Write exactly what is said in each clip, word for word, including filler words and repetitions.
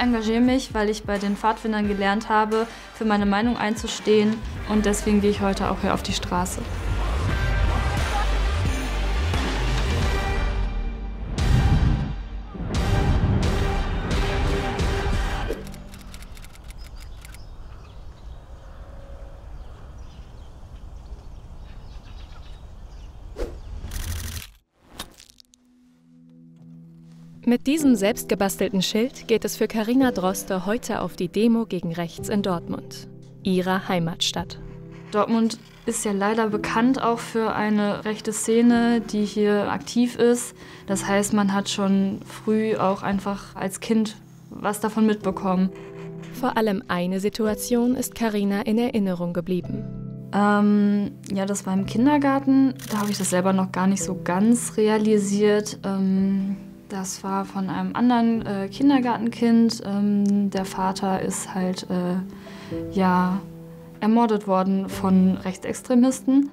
engagiere mich, weil ich bei den Pfadfindern gelernt habe, für meine Meinung einzustehen. Und deswegen gehe ich heute auch hier auf die Straße. Mit diesem selbstgebastelten Schild geht es für Carina Droste heute auf die Demo gegen Rechts in Dortmund, ihrer Heimatstadt. Dortmund ist ja leider bekannt auch für eine rechte Szene, die hier aktiv ist. Das heißt, man hat schon früh auch einfach als Kind was davon mitbekommen. Vor allem eine Situation ist Carina in Erinnerung geblieben. Ähm, ja, das war im Kindergarten. Da habe ich das selber noch gar nicht so ganz realisiert. Ähm, Das war von einem anderen äh, Kindergartenkind. Ähm, der Vater ist halt äh, ja, ermordet worden von Rechtsextremisten.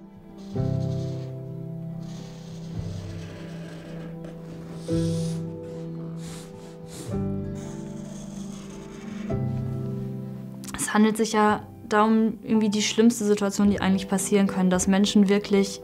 Es handelt sich ja darum, irgendwie die schlimmste Situation, die eigentlich passieren können, dass Menschen wirklich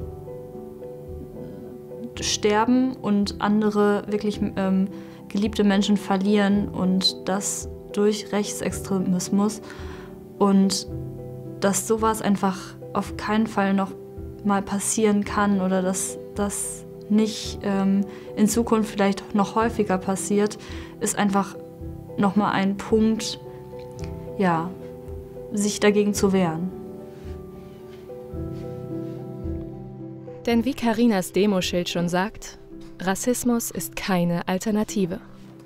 sterben und andere wirklich ähm, geliebte Menschen verlieren und das durch Rechtsextremismus und dass sowas einfach auf keinen Fall noch mal passieren kann oder dass das nicht ähm, in Zukunft vielleicht noch häufiger passiert, ist einfach noch mal ein Punkt, ja, sich dagegen zu wehren. Denn wie Carinas Demoschild schon sagt, Rassismus ist keine Alternative.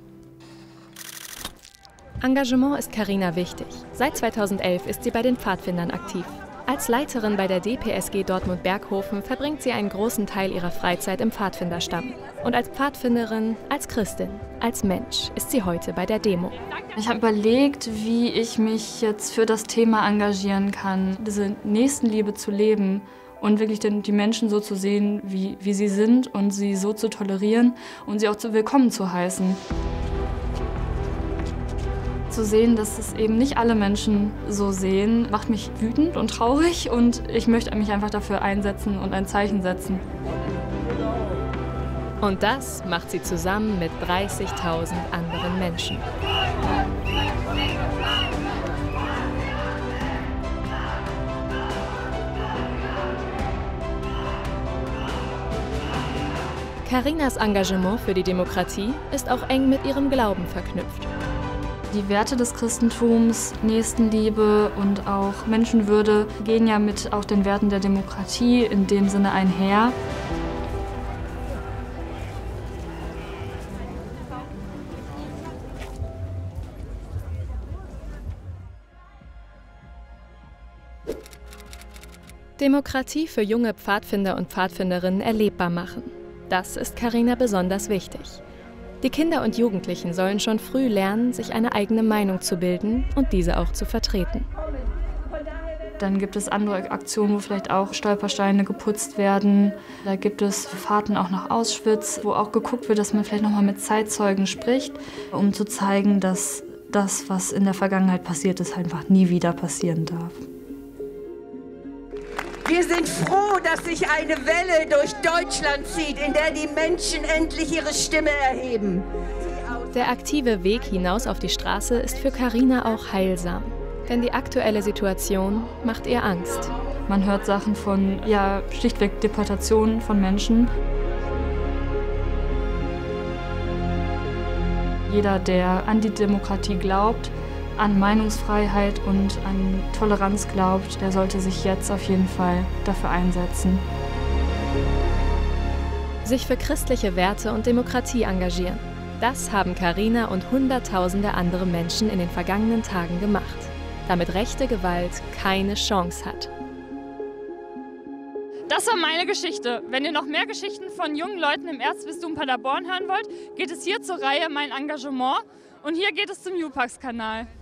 Engagement ist Carina wichtig. Seit zweitausendelf ist sie bei den Pfadfindern aktiv. Als Leiterin bei der D P S G Dortmund-Berghofen verbringt sie einen großen Teil ihrer Freizeit im Pfadfinderstamm. Und als Pfadfinderin, als Christin, als Mensch ist sie heute bei der Demo. Ich habe überlegt, wie ich mich jetzt für das Thema engagieren kann, diese Nächstenliebe zu leben. Und wirklich die Menschen so zu sehen, wie, wie sie sind und sie so zu tolerieren und sie auch zu willkommen zu heißen. Zu sehen, dass es eben nicht alle Menschen so sehen, macht mich wütend und traurig und ich möchte mich einfach dafür einsetzen und ein Zeichen setzen. Und das macht sie zusammen mit dreißigtausend anderen Menschen. Carinas Engagement für die Demokratie ist auch eng mit ihrem Glauben verknüpft. Die Werte des Christentums, Nächstenliebe und auch Menschenwürde gehen ja mit auch den Werten der Demokratie in dem Sinne einher. Demokratie für junge Pfadfinder und Pfadfinderinnen erlebbar machen. Das ist Carina besonders wichtig. Die Kinder und Jugendlichen sollen schon früh lernen, sich eine eigene Meinung zu bilden und diese auch zu vertreten. Dann gibt es andere Aktionen, wo vielleicht auch Stolpersteine geputzt werden. Da gibt es Fahrten auch nach Auschwitz, wo auch geguckt wird, dass man vielleicht noch mal mit Zeitzeugen spricht, um zu zeigen, dass das, was in der Vergangenheit passiert ist, einfach nie wieder passieren darf. Wir sind froh, dass sich eine Welle durch Deutschland zieht, in der die Menschen endlich ihre Stimme erheben. Der aktive Weg hinaus auf die Straße ist für Carina auch heilsam. Denn die aktuelle Situation macht ihr Angst. Man hört Sachen von, ja, schlichtweg Deportationen von Menschen. Jeder, der an die Demokratie glaubt, an Meinungsfreiheit und an Toleranz glaubt, der sollte sich jetzt auf jeden Fall dafür einsetzen. Sich für christliche Werte und Demokratie engagieren. Das haben Carina und Hunderttausende andere Menschen in den vergangenen Tagen gemacht, damit rechte Gewalt keine Chance hat. Das war meine Geschichte. Wenn ihr noch mehr Geschichten von jungen Leuten im Erzbistum Paderborn hören wollt, geht es hier zur Reihe Mein Engagement und hier geht es zum Jupax-Kanal.